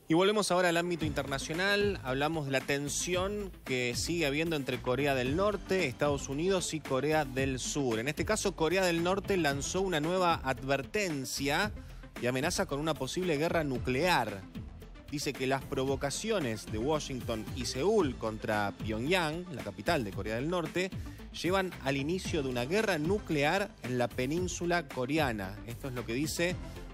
Y volvemos ahora al ámbito internacional. Hablamos de la tensión que sigue habiendo entre Corea del Norte, Estados Unidos y Corea del Sur. En este caso, Corea del Norte lanzó una nueva advertencia y amenaza con una posible guerra nuclear. Dice que las provocaciones de Washington y Seúl contra Pyongyang, la capital de Corea del Norte, llevan al inicio de una guerra nuclear en la península coreana. Esto es lo que dice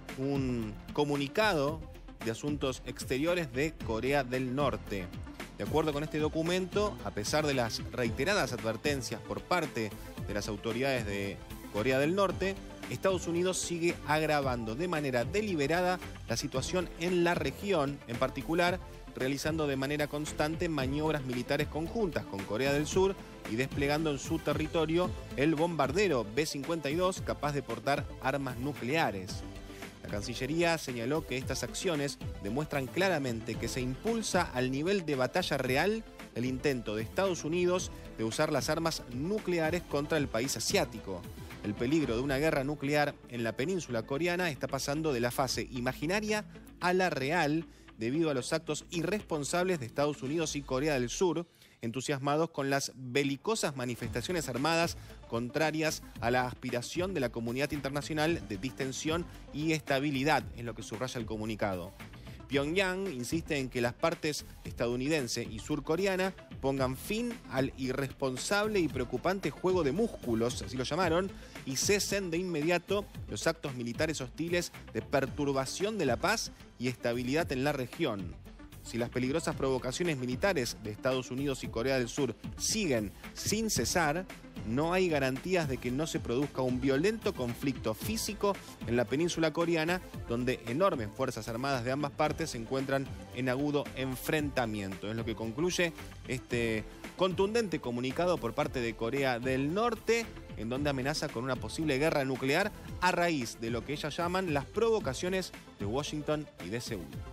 un comunicado de Asuntos Exteriores de Corea del Norte. De acuerdo con este documento, a pesar de las reiteradas advertencias por parte de las autoridades de Corea del Norte, Estados Unidos sigue agravando de manera deliberada la situación en la región, en particular realizando de manera constante maniobras militares conjuntas con Corea del Sur y desplegando en su territorio el bombardero B-52 capaz de portar armas nucleares. La Cancillería señaló que estas acciones demuestran claramente que se impulsa al nivel de batalla real el intento de Estados Unidos de usar las armas nucleares contra el país asiático. El peligro de una guerra nuclear en la península coreana está pasando de la fase imaginaria a la real debido a los actos irresponsables de Estados Unidos y Corea del Sur, entusiasmados con las belicosas manifestaciones armadas contrarias a la aspiración de la comunidad internacional de distensión y estabilidad, es lo que subraya el comunicado. Pyongyang insiste en que las partes estadounidense y surcoreana pongan fin al irresponsable y preocupante juego de músculos, así lo llamaron, y cesen de inmediato los actos militares hostiles de perturbación de la paz y estabilidad en la región. Si las peligrosas provocaciones militares de Estados Unidos y Corea del Sur siguen sin cesar, no hay garantías de que no se produzca un violento conflicto físico en la península coreana, donde enormes fuerzas armadas de ambas partes se encuentran en agudo enfrentamiento. Es lo que concluye este contundente comunicado por parte de Corea del Norte, en donde amenaza con una posible guerra nuclear a raíz de lo que ellas llaman las provocaciones de Washington y de Seúl.